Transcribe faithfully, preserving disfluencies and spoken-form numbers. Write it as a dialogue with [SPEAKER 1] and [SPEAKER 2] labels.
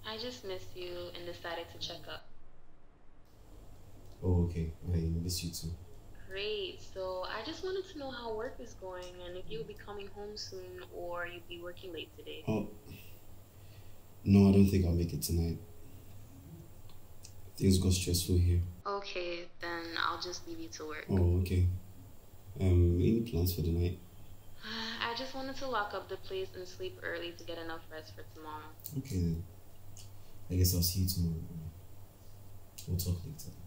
[SPEAKER 1] I just missed you and decided to check up.
[SPEAKER 2] Oh, okay. I miss you too.
[SPEAKER 1] Great. So I just wanted to know how work is going and if you'll be coming home soon or you'll be working late today.
[SPEAKER 2] Oh, no, I don't think I'll make it tonight. Things got stressful here.
[SPEAKER 1] Okay, then I'll just leave you to work.
[SPEAKER 2] Oh, okay. Um, any plans for the night?
[SPEAKER 1] I just wanted to lock up the place and sleep early to get enough rest for tomorrow.
[SPEAKER 2] Okay then. I guess I'll see you tomorrow. We'll talk later.